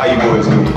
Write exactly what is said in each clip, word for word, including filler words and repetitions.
How you boys doing?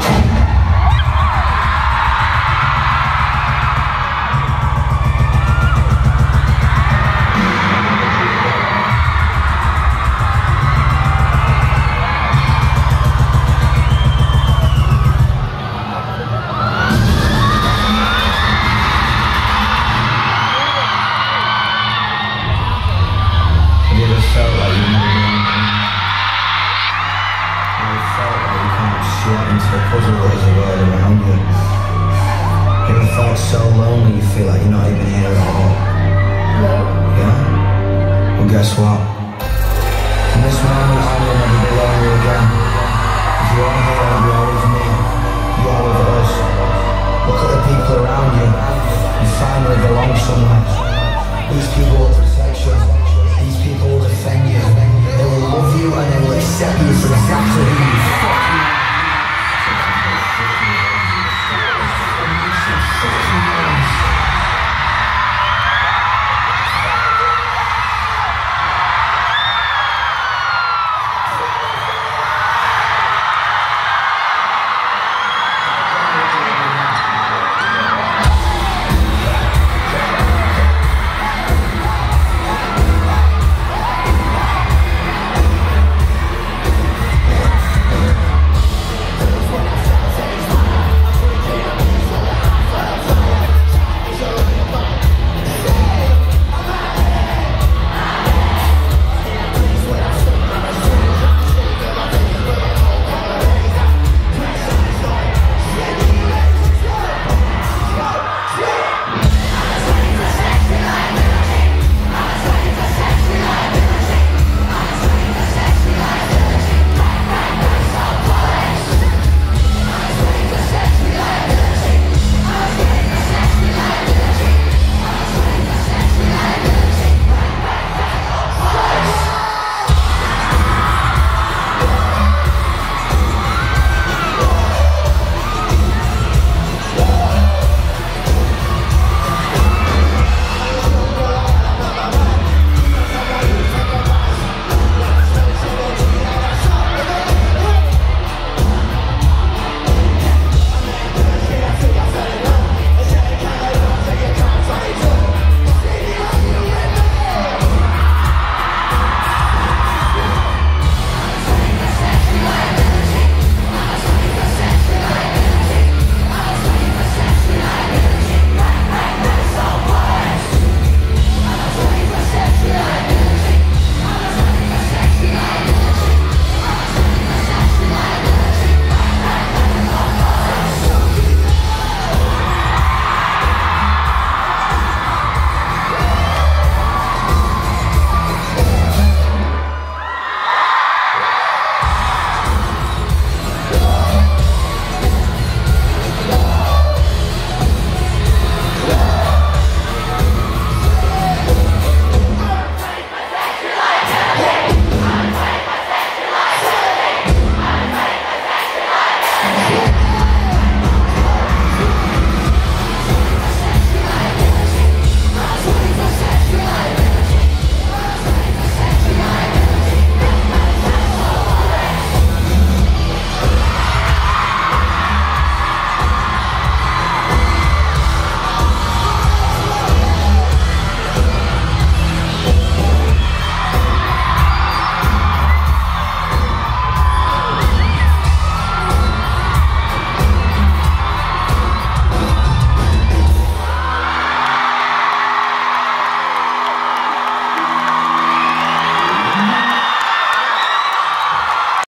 So lonely you feel like you're not even here at all. No. Yeah? Well, guess what? From this moment on, you'll never be lonely again. If you are here, you are with me. You are with us. Look at the people around you. You finally belong somewhere. These people